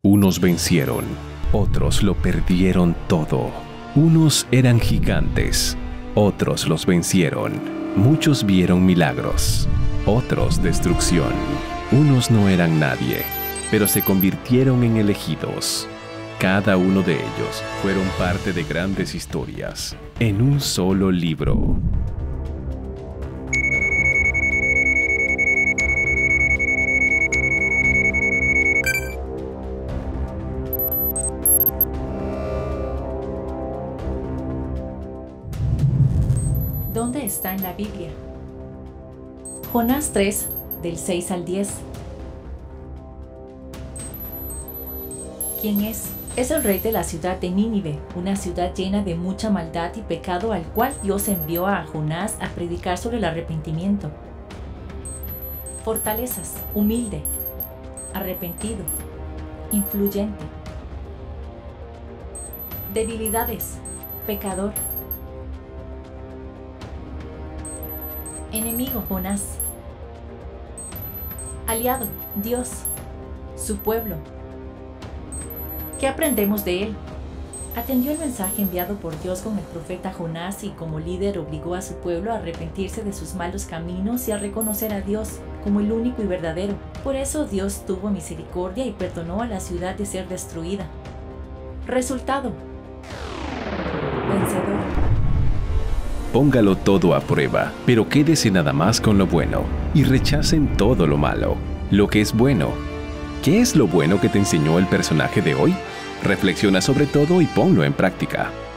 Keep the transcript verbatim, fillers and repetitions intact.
Unos vencieron, otros lo perdieron todo. Unos eran gigantes, otros los vencieron. Muchos vieron milagros, otros destrucción. Unos no eran nadie, pero se convirtieron en elegidos. Cada uno de ellos fueron parte de grandes historias, en un solo libro. ¿Dónde está en la Biblia? Jonás tres, del seis al diez. ¿Quién es? Es el rey de la ciudad de Nínive, una ciudad llena de mucha maldad y pecado, al cual Dios envió a Jonás a predicar sobre el arrepentimiento. Fortalezas: humilde, arrepentido, influyente. Debilidades: pecador. Enemigo: Jonás. Aliado: Dios, su pueblo. ¿Qué aprendemos de él? Atendió el mensaje enviado por Dios con el profeta Jonás y como líder obligó a su pueblo a arrepentirse de sus malos caminos y a reconocer a Dios como el único y verdadero. Por eso Dios tuvo misericordia y perdonó a la ciudad de ser destruida. Resultado: vencedor. Póngalo todo a prueba, pero quédese nada más con lo bueno y rechacen todo lo malo, lo que es bueno. ¿Qué es lo bueno que te enseñó el personaje de hoy? Reflexiona sobre todo y ponlo en práctica.